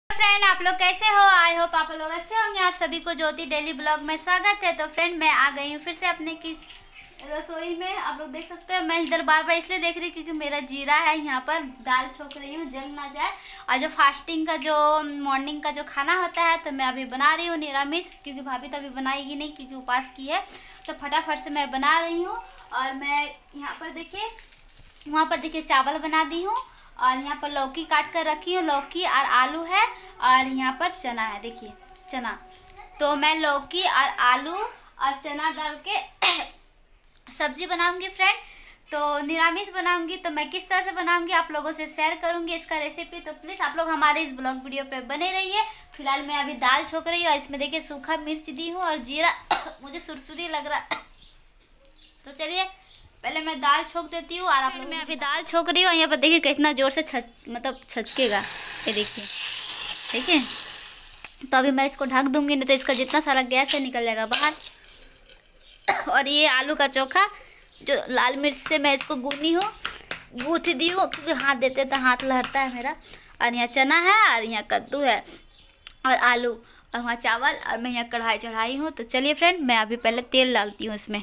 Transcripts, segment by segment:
Friend, आप लोग कैसे हो? आई होप आप लोग अच्छे होंगे। आप सभी को ज्योति डेली ब्लॉग में स्वागत है। तो फ्रेंड, मैं आ गई हूँ फिर से अपने की रसोई में। आप लोग देख सकते हो, मैं इधर बार बार इसलिए देख रही हूँ क्योंकि मेरा जीरा है यहाँ पर, दाल छोक रही हूँ जल ना जाए। और जो फास्टिंग का जो मॉर्निंग का जो खाना होता है तो मैं अभी बना रही हूँ निरामिष, क्योंकि भाभी तो अभी बनाएगी नहीं क्योंकि उपास की है। तो फटाफट से मैं बना रही हूँ। और मैं यहाँ पर देखिए, वहाँ पर देखिए चावल बना दी हूँ। और यहाँ पर लौकी काट कर रखी हूँ, लौकी और आलू है। और यहाँ पर चना है, देखिए चना। तो मैं लौकी और आलू और चना डाल के सब्जी बनाऊंगी फ्रेंड। तो निरामिष बनाऊंगी। तो मैं किस तरह से बनाऊंगी आप लोगों से शेयर करूंगी इसका रेसिपी। तो प्लीज़ आप लोग हमारे इस ब्लॉग वीडियो पे बने रहिए। फिलहाल मैं अभी दाल छोक रही हूँ और इसमें देखिए सूखा मिर्च दी हूँ और जीरा मुझे सुरसुरी लग रहा। तो चलिए पहले मैं दाल छोक देती हूँ। और आप लोग, मैं अभी दाल छोक रही हूँ। यहाँ पर देखिए कितना ज़ोर से छचकेगा, ये देखिए, ठीक है। तो अभी मैं इसको ढक दूंगी, नहीं तो इसका जितना सारा गैस है निकल जाएगा बाहर। और ये आलू का चोखा जो लाल मिर्च से मैं इसको गूँथ दी हूँ, क्योंकि हाथ देते तो हाथ लहरता है मेरा। और यहाँ चना है और यहाँ कद्दू है और आलू, और वहाँ चावल, और मैं यहाँ कढ़ाई चढ़ाई हूँ। तो चलिए फ्रेंड, मैं अभी पहले तेल डालती हूँ इसमें।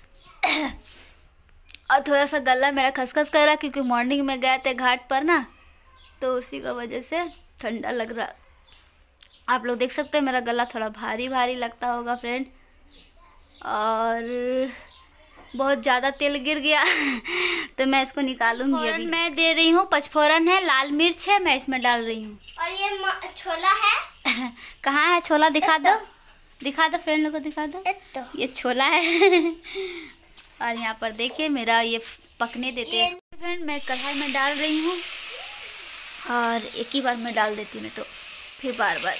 और थोड़ा सा गला मेरा खसखस कर रहा क्योंकि मॉर्निंग में गए थे घाट पर ना, तो उसी का वजह से ठंडा लग रहा। आप लोग देख सकते हैं मेरा गला थोड़ा भारी भारी लगता होगा फ्रेंड। और बहुत ज़्यादा तेल गिर गया तो मैं इसको निकालूंगी। अभी मैं दे रही हूँ पचफोरन है, लाल मिर्च है, मैं इसमें डाल रही हूँ। और ये छोला है कहाँ है छोला? दिखा दो, दिखा दो फ्रेंड लोग को, दिखा दो। ये छोला है और यहाँ पर देखिए मेरा ये पकने देते हैं फ्रेंड। मैं कढ़ाई में डाल रही हूँ और एक ही बार में डाल देती हूँ, तो फिर बार बार।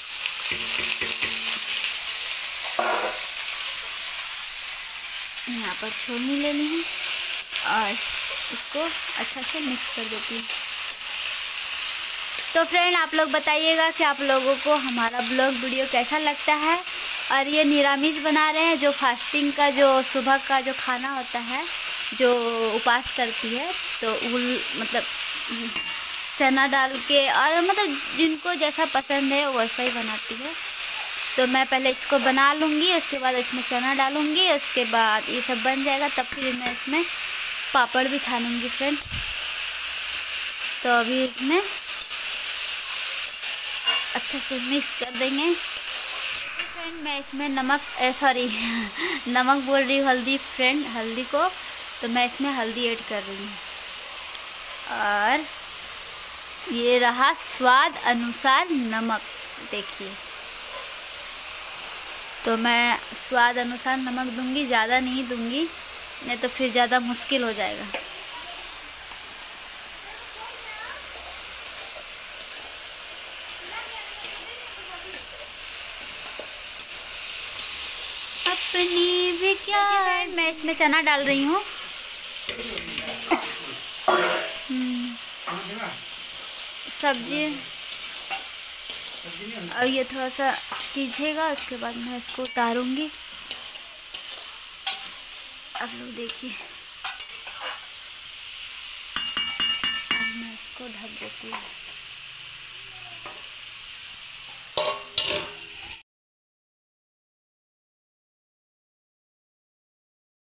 यहाँ पर छोलनी ले ली हूँ और इसको अच्छा से मिक्स कर देती हूँ। तो फ्रेंड, आप लोग बताइएगा कि आप लोगों को हमारा ब्लॉग वीडियो कैसा लगता है। और ये निरामिष बना रहे हैं, जो फास्टिंग का जो सुबह का जो खाना होता है, जो उपास करती है, तो मतलब चना डाल के, और मतलब जिनको जैसा पसंद है वैसा ही बनाती है। तो मैं पहले इसको बना लूँगी, उसके बाद इसमें चना डालूँगी, उसके बाद ये सब बन जाएगा, तब फिर मैं इसमें पापड़ भी छानूँगी फ्रेंड। तो अभी इसमें अच्छे से मिक्स कर देंगे फ्रेंड। मैं इसमें नमक बोल रही हूँ, हल्दी फ्रेंड, हल्दी को। तो मैं इसमें हल्दी ऐड कर रही हूँ। और ये रहा स्वाद अनुसार नमक, देखिए। तो मैं स्वाद अनुसार नमक दूंगी, ज़्यादा नहीं दूंगी, नहीं तो फिर ज़्यादा मुश्किल हो जाएगा। अपनी भी क्या, मैं इसमें चना डाल रही हूँ। सब्जी, और ये थोड़ा सा सीझेगा, उसके बाद मैं इसको उतारूंगी। आप लोग देखिए, अब मैं इसको ढक देती हूँ।